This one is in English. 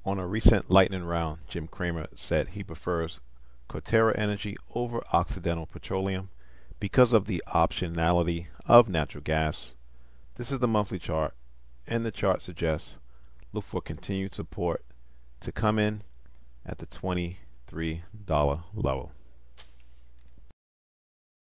On a recent lightning round, Jim Cramer said he prefers Cotera Energy over Occidental Petroleum because of the optionality of natural gas. This is the monthly chart, and the chart suggests look for continued support to come in at the $23 level.